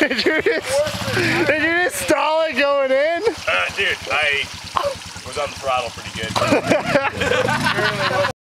Did you just stall it going in? Dude, I was on the throttle pretty good.